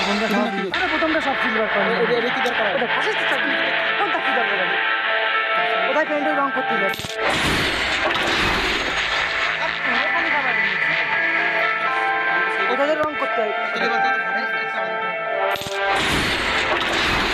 প্রথমটা সব সিলভার করেন এটা কি দরকার এটা কাছে সব কোনটা কি দরকার কোথায় পেন্টের রং করতে হবে কোথায় রং করতে হয়